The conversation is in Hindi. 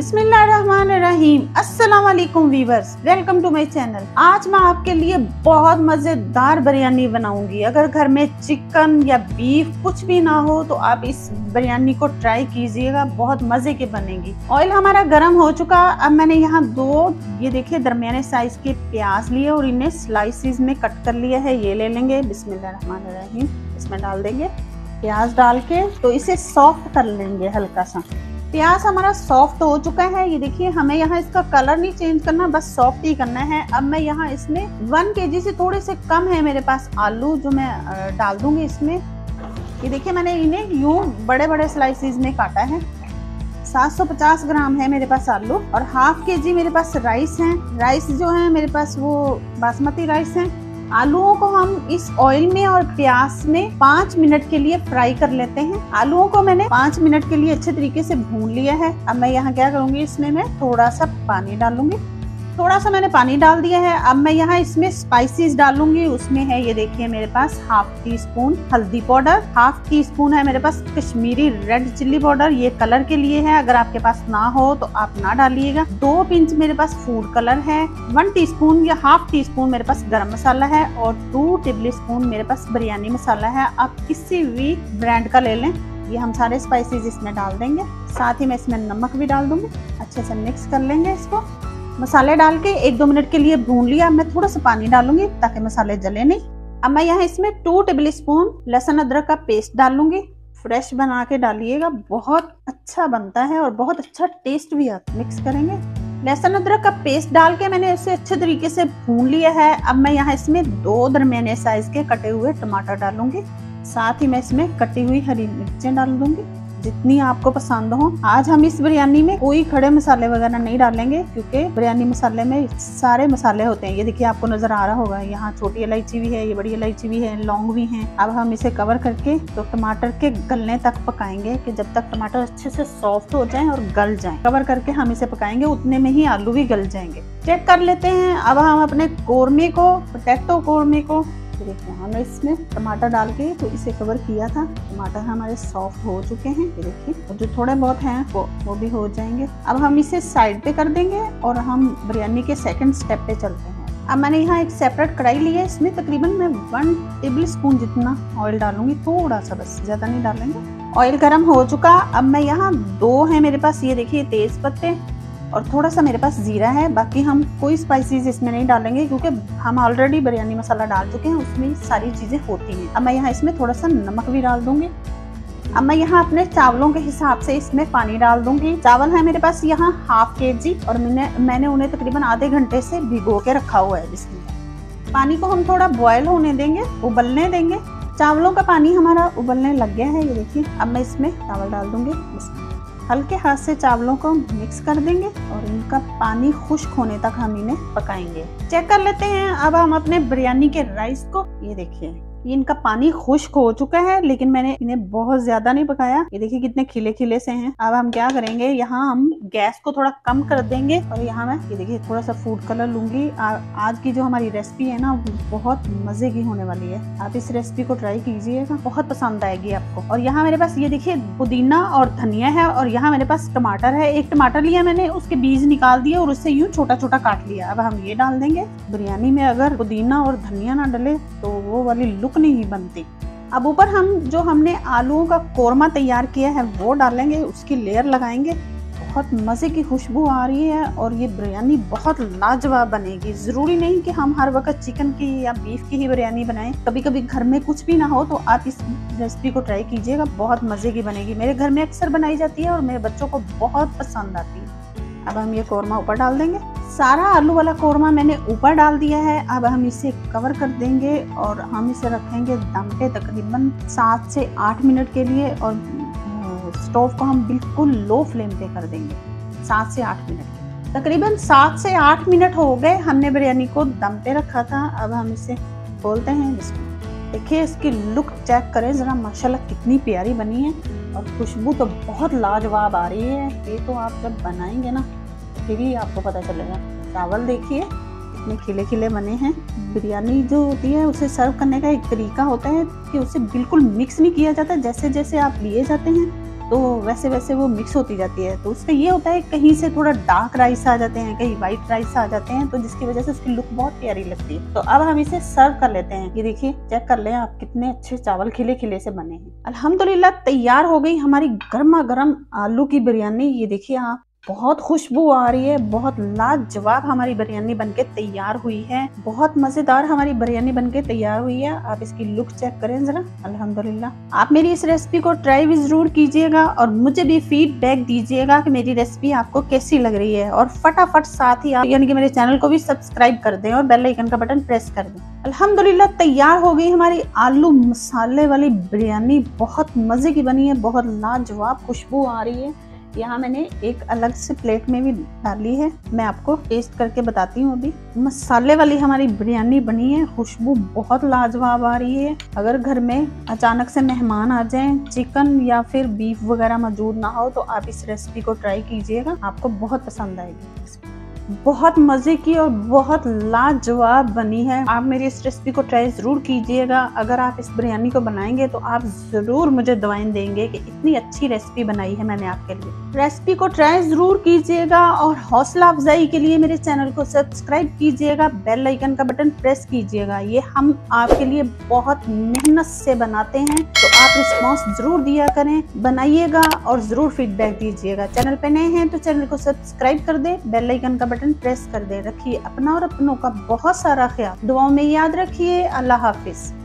बिस्मिल्लाहिर्रहमानिर्रहीम। अस्सलाम वालेकुम viewers, welcome to my channel. आज मैं आपके लिए बहुत मजेदार बिरयानी बनाऊंगी। अगर घर में चिकन या बीफ कुछ भी ना हो तो आप इस बिरयानी को ट्राई कीजिएगा, बहुत मजे की बनेगी। ऑयल हमारा गर्म हो चुका। अब मैंने यहाँ ये देखिए दरमियाने साइज के प्याज लिए और इन्हें स्लाइसिस में कट कर लिया है। ये ले लेंगे, बिस्मिल्लाहिर्रहमानिर्रहीम, इसमें डाल देंगे। प्याज डाल के तो इसे सॉफ्ट कर लेंगे हल्का सा। प्याज हमारा सॉफ्ट हो चुका है। ये देखिए, हमें यहाँ इसका कलर नहीं चेंज करना, बस सॉफ्ट ही करना है। अब मैं यहाँ इसमें 1 kg से थोड़े से कम है मेरे पास आलू, जो मैं डाल दूंगी इसमें। ये देखिए, मैंने इन्हें यूं बड़े बड़े स्लाइसिस में काटा है। 750 ग्राम है मेरे पास आलू और 1/2 kg मेरे पास राइस है। राइस जो है मेरे पास वो बासमती राइस है। आलूओं को हम इस ऑयल में और प्याज में 5 मिनट के लिए फ्राई कर लेते हैं। आलूओं को मैंने 5 मिनट के लिए अच्छे तरीके से भून लिया है। अब मैं यहाँ क्या करूँगी, इसमें मैं थोड़ा सा पानी डालूंगी। थोड़ा सा मैंने पानी डाल दिया है। अब मैं यहाँ इसमें स्पाइसेस डालूंगी। उसमें है, ये देखिए, मेरे पास 1/2 टीस्पून हल्दी पाउडर, 1/2 टीस्पून है मेरे पास कश्मीरी रेड चिल्ली पाउडर, ये कलर के लिए है। अगर आपके पास ना हो तो आप ना डालिएगा। 2 पिंच मेरे पास फूड कलर है। 1 टीस्पून या 1/2 टीस्पून मेरे पास गरम मसाला है और 2 टेबलस्पून मेरे पास बिरयानी मसाला है। आप किसी भी ब्रांड का ले लें। ये हम सारे स्पाइसेस इसमें डाल देंगे। साथ ही मैं इसमें नमक भी डाल दूंगी। अच्छे से मिक्स कर लेंगे इसको। मसाले डाल के 1-2 मिनट के लिए भून लिया। मैं थोड़ा सा पानी डालूंगी ताकि मसाले जले नहीं। अब मैं यहाँ इसमें 2 टेबलस्पून लहसुन अदरक का पेस्ट डालूंगी। फ्रेश बना के डालिएगा, बहुत अच्छा बनता है और बहुत अच्छा टेस्ट भी आता है। मिक्स करेंगे। लहसुन अदरक का पेस्ट डाल के मैंने इसे अच्छे तरीके से भून लिया है। अब मैं यहाँ इसमें 2 दरमियाने साइज के कटे हुए टमाटर डालूंगी। साथ ही मैं इसमें कटी हुई हरी मिर्चें डाल दूंगी, जितनी आपको पसंद हो। आज हम इस बिरयानी में कोई खड़े मसाले वगैरह नहीं डालेंगे, क्योंकि बिरयानी मसाले में सारे मसाले होते हैं। ये देखिए, आपको नजर आ रहा होगा, यहाँ छोटी इलायची भी है, ये बड़ी इलायची भी है, लौंग भी है। अब हम इसे कवर करके तो टमाटर के गलने तक पकाएंगे, कि जब तक टमाटर अच्छे से सॉफ्ट हो जाएं और गल जाएं। कवर करके हम इसे पकाएंगे, उतने में ही आलू भी गल जाएंगे। चेक कर लेते हैं। अब हम अपने कोरमे को, पोटैटो कोरमे को, देखिए हमने इसमें टमाटर डाल के तो इसे कवर किया था। टमाटर हमारे सॉफ्ट हो चुके हैं। ये देखिए, और जो थोड़े बहुत हैं वो भी हो जाएंगे। अब हम इसे साइड पे कर देंगे और हम बिरयानी के सेकंड स्टेप पे चलते हैं। अब मैंने यहाँ एक सेपरेट कढ़ाई ली है। इसमें तकरीबन मैं 1 टेबलस्पून जितना ऑयल डालूंगी, थोड़ा सा बस, ज्यादा नहीं डालेंगे। ऑयल गर्म हो चुका। अब मैं यहाँ 2 है मेरे पास, ये देखिए, तेज पत्ते और थोड़ा सा मेरे पास जीरा है। बाकी हम कोई स्पाइसेस इसमें नहीं डालेंगे, क्योंकि हम ऑलरेडी बिरयानी मसाला डाल चुके हैं, उसमें सारी चीजें होती हैं। अब मैं यहाँ इसमें थोड़ा सा नमक भी डाल दूंगी। अब मैं यहाँ अपने चावलों के हिसाब से इसमें पानी डाल दूंगी। चावल है मेरे पास यहाँ 1/2 kg और मैंने उन्हें तकरीबन आधे घंटे से भिगो के रखा हुआ है। इसमें पानी को हम थोड़ा बॉयल होने देंगे, उबलने देंगे। चावलों का पानी हमारा उबलने लग गया है, ये देखिए। अब मैं इसमें चावल डाल दूंगी। हल्के हाथ से चावलों को मिक्स कर देंगे और इनका पानी खुश्क होने तक हम इन्हें पकाएंगे। चेक कर लेते हैं। अब हम अपने बिरयानी के राइस को, ये देखिए, इनका पानी खुश्क हो चुका है, लेकिन मैंने इन्हें बहुत ज्यादा नहीं पकाया। ये देखिए कितने खिले खिले से हैं। अब हम क्या करेंगे, यहाँ हम गैस को थोड़ा कम कर देंगे और यहाँ मैं, ये देखिए, थोड़ा सा फूड कलर लूंगी। आज की जो हमारी रेसिपी है ना, बहुत मजे की होने वाली है। आप इस रेसिपी को ट्राई कीजिएगा, बहुत पसंद आएगी आपको। और यहाँ मेरे पास, ये देखिए, पुदीना और धनिया है और यहाँ मेरे पास टमाटर है। एक टमाटर लिया मैंने, उसके बीज निकाल दिए और उससे यूं छोटा छोटा काट लिया। अब हम ये डाल देंगे। बिरयानी में अगर पुदीना और धनिया ना डले तो वो वाली लुक नहीं बनती। अब ऊपर हम जो हमने आलूओं का कोरमा तैयार किया है वो डालेंगे, उसकी लेयर लगाएंगे। बहुत मजे की खुशबू आ रही है और ये बिरयानी बहुत लाजवाब बनेगी। जरूरी नहीं कि हम हर वक्त चिकन की या बीफ की ही बिरयानी बनाएं। कभी कभी घर में कुछ भी ना हो तो आप इस रेसिपी को ट्राई कीजिएगा, बहुत मजे की बनेगी। मेरे घर में अक्सर बनाई जाती है और मेरे बच्चों को बहुत पसंद आती है। अब हम ये कोरमा ऊपर डाल देंगे। सारा आलू वाला कोरमा मैंने ऊपर डाल दिया है। अब हम इसे कवर कर देंगे और हम इसे रखेंगे दम पे तकरीबन 7 से 8 मिनट के लिए और स्टोव को हम बिल्कुल लो फ्लेम पे कर देंगे 7 से 8 मिनट। तकरीबन 7 से 8 मिनट हो गए, हमने बिरयानी को दम पे रखा था। अब हम इसे खोलते हैं। देखिए, इसकी लुक चेक करें जरा, माशाल्लाह कितनी प्यारी बनी है और खुशबू तो बहुत लाजवाब आ रही है। ये तो आप जब बनाएंगे ना फिर ही आपको पता चलेगा। चावल देखिए कितने खिले खिले बने हैं। बिरयानी जो होती है उसे सर्व करने का एक तरीका होता है कि उसे बिल्कुल मिक्स नहीं किया जाता। जैसे जैसे आप लिए जाते हैं तो वैसे वैसे वो मिक्स होती जाती है। तो उससे ये होता है कहीं से थोड़ा डार्क राइस आ जाते हैं, कहीं व्हाइट राइस आ जाते हैं, तो जिसकी वजह से उसकी लुक बहुत प्यारी लगती है। तो अब हम इसे सर्व कर लेते हैं। ये देखिए, चेक कर लें आप, कितने अच्छे चावल खिले खिले से बने हैं। अल्हम्दुलिल्लाह तैयार हो गई हमारी गर्मा गर्म आलू की बिरयानी। ये देखिए आप, बहुत खुशबू आ रही है, बहुत लाजवाब हमारी बिरयानी बनके तैयार हुई है। बहुत मजेदार हमारी बिरयानी बनके तैयार हुई है। आप इसकी लुक चेक करें जरा। अल्हम्दुलिल्लाह आप मेरी इस रेसिपी को ट्राई भी जरूर कीजिएगा और मुझे भी फीडबैक दीजिएगा कि मेरी रेसिपी आपको कैसी लग रही है। और फटाफट साथ ही आप यानी कि मेरे चैनल को भी सब्सक्राइब कर दें और बेल आइकन का बटन प्रेस कर दें। अल्हम्दुलिल्लाह तैयार हो गई हमारी आलू मसाले वाली बिरयानी। बहुत मजे की बनी है, बहुत लाजवाब खुशबू आ रही है। यहाँ मैंने एक अलग से प्लेट में भी डाली है, मैं आपको टेस्ट करके बताती हूँ। अभी मसाले वाली हमारी बिरयानी बनी है, खुशबू बहुत लाजवाब आ रही है। अगर घर में अचानक से मेहमान आ जाएं, चिकन या फिर बीफ वगैरह मौजूद ना हो, तो आप इस रेसिपी को ट्राई कीजिएगा, आपको बहुत पसंद आएगी। बहुत मजे की और बहुत लाजवाब बनी है। आप मेरी इस रेसिपी को ट्राई जरूर कीजिएगा। अगर आप इस बिरयानी को बनाएंगे तो आप जरूर मुझे दुआएं देंगे कि इतनी अच्छी रेसिपी बनाई है मैंने आपके लिए। रेसिपी को ट्राई जरूर कीजिएगा और हौसला अफजाई के लिए मेरे चैनल को सब्सक्राइब कीजिएगा, बेल आइकन का बटन प्रेस कीजिएगा। ये हम आपके लिए बहुत मेहनत से बनाते हैं, तो आप रिस्पॉन्स जरूर दिया करें, बनाइएगा और जरूर फीडबैक दीजिएगा। चैनल पे नए हैं तो चैनल को सब्सक्राइब कर दे, बेल आइकन का बटन प्रेस कर दे। रखिए अपना और अपनों का बहुत सारा ख्याल, दुआओं में याद रखिए। अल्लाह हाफिज।